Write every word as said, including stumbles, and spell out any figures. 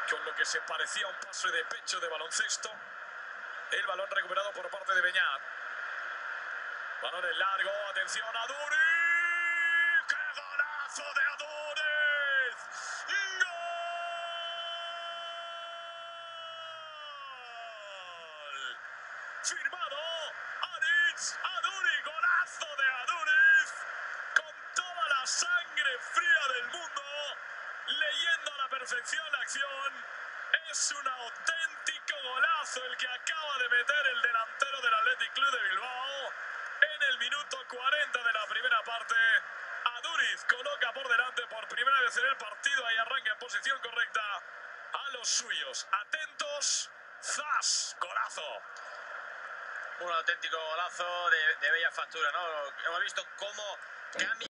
con lo que se parecía a un pase de pecho de baloncesto. El balón recuperado por parte de Beñat. Balón en largo, atención a Duri. ¡Qué golazo de Aduriz! ¡Gol! Firmado Aritz Aduriz, golazo de Aduriz, con toda la sangre fría del mundo, leyendo a la perfección la acción. Es un auténtico golazo el que acaba de meter el delantero del Athletic Club de Bilbao en el minuto cuarenta de la primera parte. Aduriz coloca por delante por primera vez en el partido y arranca en posición correcta a los suyos. Atentos, ¡zas! Golazo. Un auténtico golazo de, de bella factura, ¿no? Hemos visto cómo cambia.